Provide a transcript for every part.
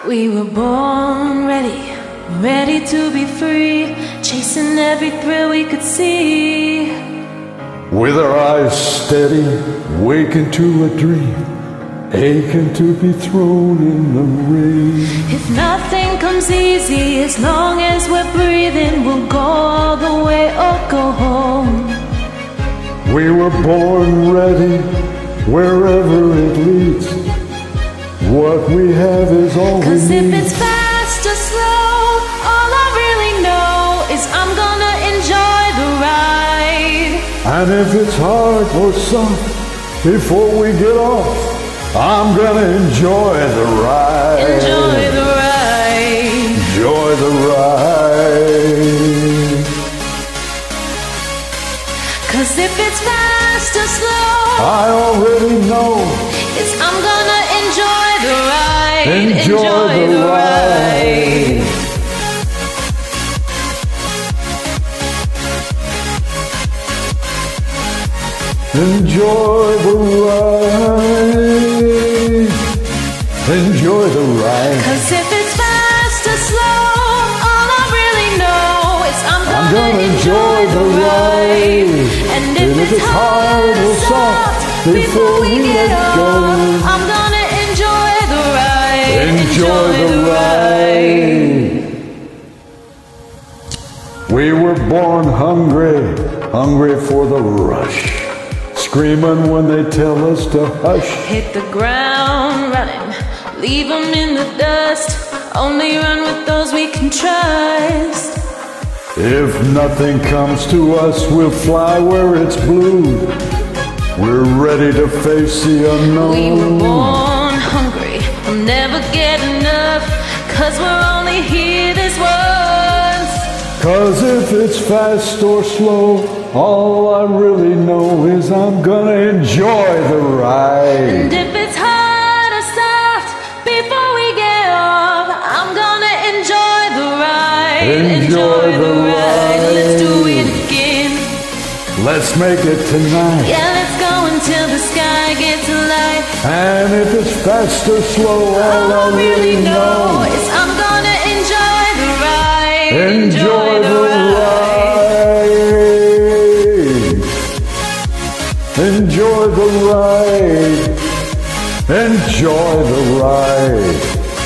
We were born ready, ready to be free, chasing every thrill we could see. With our eyes steady, waking to a dream, aching to be thrown in the ring. If nothing comes easy, as long as we're breathing, we'll go all the way or go home. We were born ready, wherever it leads. What we have is all we need. 'Cause if it's fast or slow, all I really know is I'm gonna enjoy the ride. And if it's hard or soft, before we get off, I'm gonna enjoy the ride. Enjoy the ride. Enjoy the ride. 'Cause if it's fast or slow, I already know it's I'm gonna enjoy the ride. Enjoy the ride. Enjoy the ride. Enjoy the ride. 'Cause if it's fast or slow, all I really know is I'm gonna enjoy the ride. And if it's hard or soft, before we get off, I'm gonna enjoy the ride. Enjoy the ride. We were born hungry, hungry for the rush, screaming when they tell us to hush. Hit the ground running, leave them in the dust, only run with those we can trust. If nothing comes to us, we'll fly where it's blue. We're ready to face the unknown. We were born hungry, we'll never get enough, 'cause we're only here this once. 'Cause if it's fast or slow, all I really know is I'm gonna enjoy the ride. And if it's hard or soft, before we get off, I'm gonna enjoy the ride. Enjoy the ride. Let's do it again. Let's make it tonight. Yeah, let's go until the sky gets light. And if it's fast or slow, all I really know is I'm gonna enjoy the ride. enjoy the ride. Enjoy the ride. Enjoy the ride.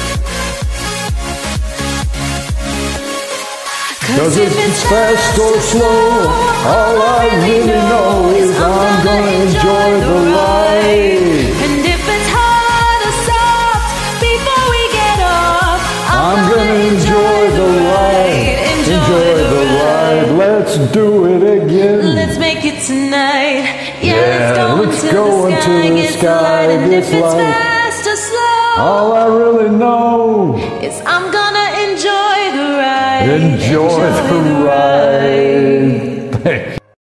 'Cause if it's fast or slow, all I really know is I'm gonna enjoy the ride. And if it's hard or soft, before we get off, I'm gonna enjoy the ride. Enjoy the ride. Let's do it again. Let's make it tonight. Yeah, let's go until the sky gets light. And if it's fast or slow, All I really know is I'm gonna enjoy the ride. enjoy the ride.